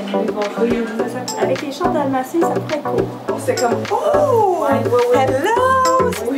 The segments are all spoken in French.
Avec les chants dalmatiens, ça pourrait être cool. C'est comme oh! Hello! Oui.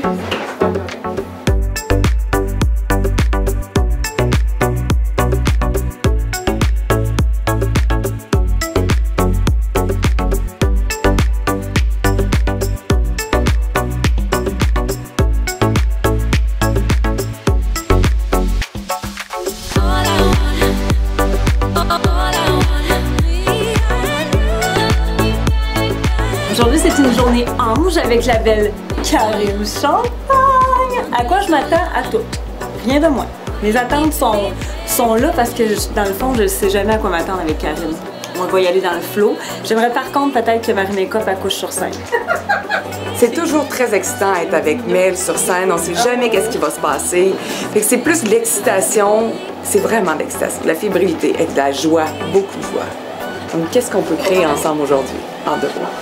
Aujourd'hui, c'est une journée ange avec la belle Karine Champagne. À quoi je m'attends? À tout. Rien de moins. Les attentes sont là parce que, dans le fond, je ne sais jamais à quoi m'attendre avec Karine. On va y aller dans le flow. J'aimerais par contre peut-être que Marie-Makeup accouche sur scène. C'est toujours très excitant d'être avec Mel sur scène. On ne sait jamais qu'est-ce qui va se passer. Fait que c'est plus de l'excitation. C'est vraiment de l'excitation, de la fébrilité et de la joie, beaucoup de joie. Donc, qu'est-ce qu'on peut créer ensemble aujourd'hui, en deux mois?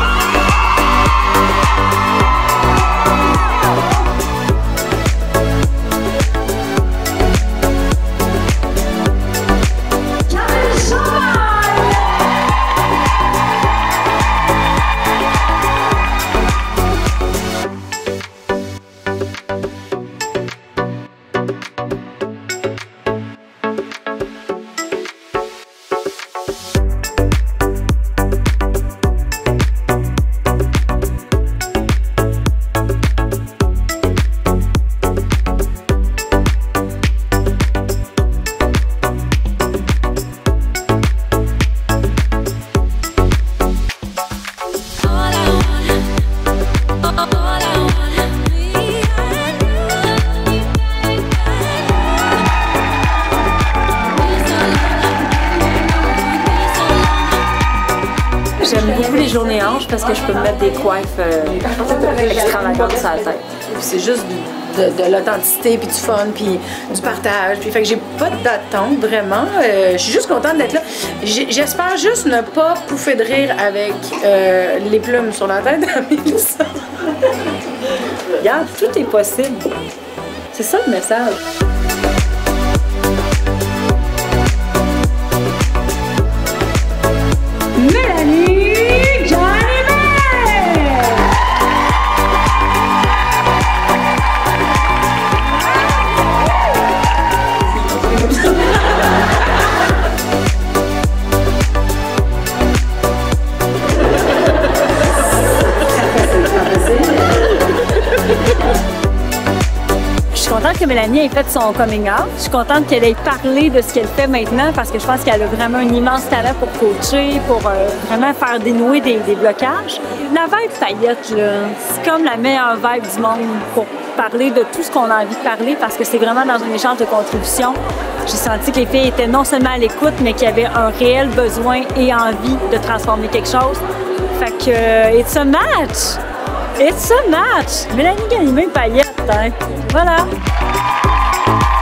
J'aime beaucoup les journées anges parce que je peux me mettre des coiffes extravagantes sur la tête. C'est juste de l'authenticité, puis du fun, puis du partage. Puis fait que j'ai pas d'attente vraiment. Je suis juste contente d'être là. J'espère juste ne pas pouffer de rire avec les plumes sur la tête à Mélissa. Regarde, tout est possible. C'est ça le message. Mélanie Johnny-May! Je suis contente que Mélanie ait fait son coming out. Je suis contente qu'elle ait parlé de ce qu'elle fait maintenant parce que je pense qu'elle a vraiment un immense talent pour coacher, pour vraiment faire dénouer des blocages. La vibe paillette, c'est comme la meilleure vibe du monde pour parler de tout ce qu'on a envie de parler parce que c'est vraiment dans un échange de contribution. J'ai senti que les filles étaient non seulement à l'écoute, mais qu'il y avait un réel besoin et envie de transformer quelque chose. Fait que, it's a match! It's a match! Mélanie Johnny-May paillette, hein? Voilà!